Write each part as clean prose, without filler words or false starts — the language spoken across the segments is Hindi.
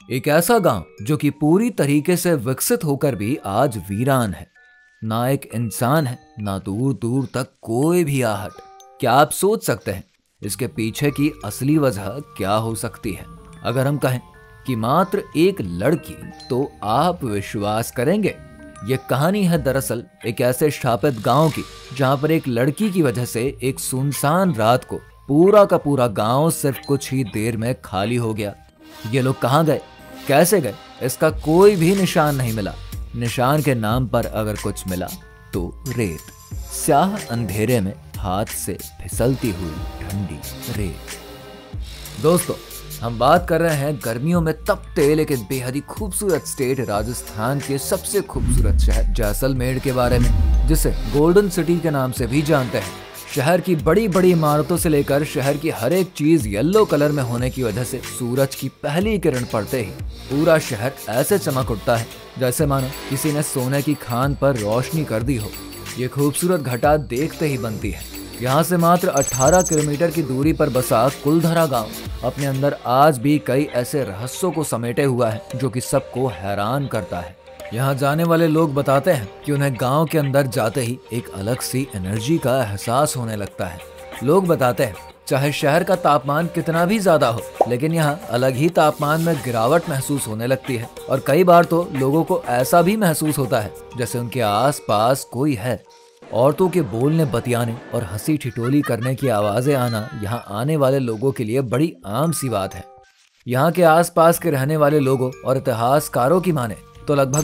एक ऐसा गांव जो कि पूरी तरीके से विकसित होकर भी आज वीरान है। ना एक इंसान है, ना दूर दूर तक कोई भी आहट। क्या आप सोच सकते हैं इसके पीछे की असली वजह क्या हो सकती है? अगर हम कहें कि मात्र एक लड़की, तो आप विश्वास करेंगे? ये कहानी है दरअसल एक ऐसे शापित गांव की, जहां पर एक लड़की की वजह से एक सुनसान रात को पूरा का पूरा गांव सिर्फ कुछ ही देर में खाली हो गया। ये लोग कहाँ गए, कैसे गए, इसका कोई भी निशान नहीं मिला। निशान के नाम पर अगर कुछ मिला तो रेत, स्याह अंधेरे में हाथ से फिसलती हुई ठंडी रेत। दोस्तों, हम बात कर रहे हैं गर्मियों में तपते लेकिन बेहद ही खूबसूरत स्टेट राजस्थान के सबसे खूबसूरत शहर जैसलमेर के बारे में, जिसे गोल्डन सिटी के नाम से भी जानते हैं। शहर की बड़ी बड़ी इमारतों से लेकर शहर की हर एक चीज येलो कलर में होने की वजह से सूरज की पहली किरण पड़ते ही पूरा शहर ऐसे चमक उठता है जैसे मानो किसी ने सोने की खान पर रोशनी कर दी हो। ये खूबसूरत घटा देखते ही बनती है। यहाँ से मात्र 18 किलोमीटर की दूरी पर बसा कुलधरा गांव अपने अंदर आज भी कई ऐसे रहस्यों को समेटे हुआ है जो कि सबको हैरान करता है। यहाँ जाने वाले लोग बताते हैं कि उन्हें गांव के अंदर जाते ही एक अलग सी एनर्जी का एहसास होने लगता है। लोग बताते हैं चाहे शहर का तापमान कितना भी ज्यादा हो, लेकिन यहाँ अलग ही तापमान में गिरावट महसूस होने लगती है। और कई बार तो लोगों को ऐसा भी महसूस होता है जैसे उनके आस पास कोई है। औरतों के बोलने, बतियाने और हंसी ठिठोली करने की आवाजें आना यहाँ आने वाले लोगों के लिए बड़ी आम सी बात है। यहाँ के आसपास के रहने वाले लोगों और इतिहासकारों की माने तो लगभग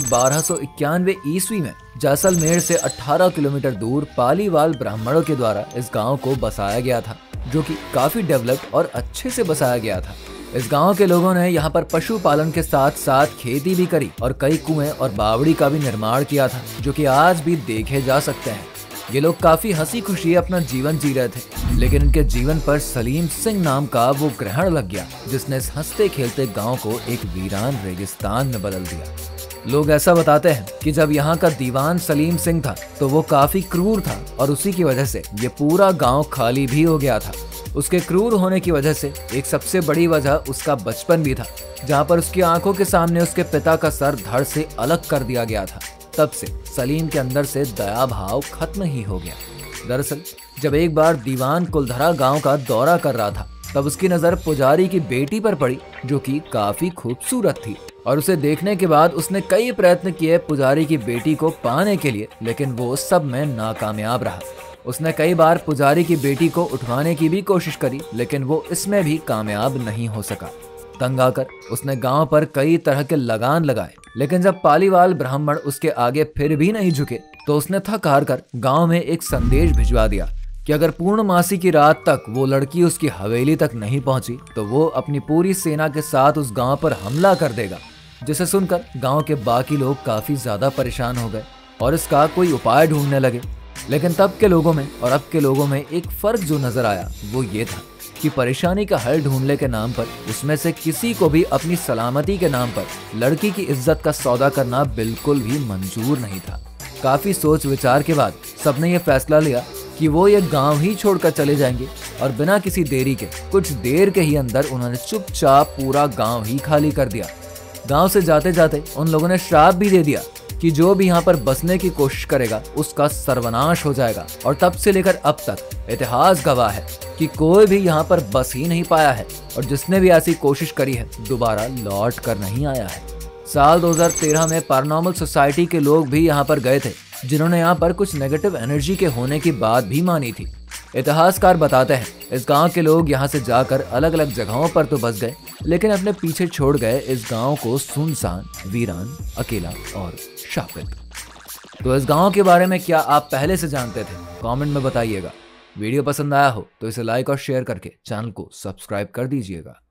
1291 ईस्वी में जैसलमेर से 18 किलोमीटर दूर पालीवाल ब्राह्मणों के द्वारा इस गांव को बसाया गया था, जो कि काफी डेवलप्ड और अच्छे से बसाया गया था। इस गांव के लोगों ने यहाँ पर पशुपालन के साथ साथ खेती भी करी और कई कुएं और बावड़ी का भी निर्माण किया था, जो कि आज भी देखे जा सकते हैं। ये लोग काफी हंसी खुशी अपना जीवन जी रहे थे, लेकिन इनके जीवन पर सलीम सिंह नाम का वो ग्रहण लग गया, जिसने इस हंसते खेलते गांव को एक वीरान रेगिस्तान में बदल दिया। लोग ऐसा बताते हैं कि जब यहाँ का दीवान सलीम सिंह था तो वो काफी क्रूर था और उसी की वजह से ये पूरा गांव खाली भी हो गया था। उसके क्रूर होने की वजह से एक सबसे बड़ी वजह उसका बचपन भी था, जहाँ पर उसकी आंखों के सामने उसके पिता का सर धड़ से अलग कर दिया गया था। तब से सलीम के अंदर से दया भाव खत्म ही हो गया। दरअसल जब एक बार दीवान कुलधरा गांव का दौरा कर रहा था, तब उसकी नजर पुजारी की बेटी पर पड़ी, जो कि काफी खूबसूरत थी। और उसे देखने के बाद उसने कई प्रयत्न किए पुजारी की बेटी को पाने के लिए, लेकिन वो सब में नाकामयाब रहा। उसने कई बार पुजारी की बेटी को उठवाने की भी कोशिश करी, लेकिन वो इसमें भी कामयाब नहीं हो सका। तंग आकर उसने गांव पर कई तरह के लगान लगाए, लेकिन जब पालीवाल ब्राह्मण उसके आगे फिर भी नहीं झुके, तो उसने थक हार कर गांव में एक संदेश भिजवा दिया कि अगर पूर्णमासी की रात तक वो लड़की उसकी हवेली तक नहीं पहुंची तो वो अपनी पूरी सेना के साथ उस गांव पर हमला कर देगा। जिसे सुनकर गांव के बाकी लोग काफी ज्यादा परेशान हो गए और इसका कोई उपाय ढूंढने लगे। लेकिन तब के लोगों में और अब के लोगों में एक फर्क जो नजर आया वो ये था कि परेशानी का हल ढूंढने के नाम पर उसमें से किसी को भी अपनी सलामती के नाम पर लड़की की इज्जत का सौदा करना बिल्कुल भी मंजूर नहीं था। काफी सोच विचार के बाद सबने ये फैसला लिया कि वो ये गांव ही छोड़कर चले जाएंगे, और बिना किसी देरी के कुछ देर के ही अंदर उन्होंने चुपचाप पूरा गांव ही खाली कर दिया। गांव से जाते जाते उन लोगों ने श्राप भी दे दिया कि जो भी यहाँ पर बसने की कोशिश करेगा उसका सर्वनाश हो जाएगा। और तब से लेकर अब तक इतिहास गवाह है कि कोई भी यहाँ पर बस ही नहीं पाया है, और जिसने भी ऐसी कोशिश करी है दोबारा लौट कर नहीं आया है। साल 2013 में पैरानॉर्मल सोसाइटी के लोग भी यहाँ पर गए थे, जिन्होंने यहाँ पर कुछ नेगेटिव एनर्जी के होने की बात भी मानी थी। इतिहासकार बताते हैं इस गांव के लोग यहाँ से जाकर अलग अलग जगहों पर तो बस गए, लेकिन अपने पीछे छोड़ गए इस गांव को सुनसान, वीरान, अकेला और शापित। तो इस गांव के बारे में क्या आप पहले से जानते थे? कमेंट में बताइएगा। वीडियो पसंद आया हो तो इसे लाइक और शेयर करके चैनल को सब्सक्राइब कर दीजिएगा।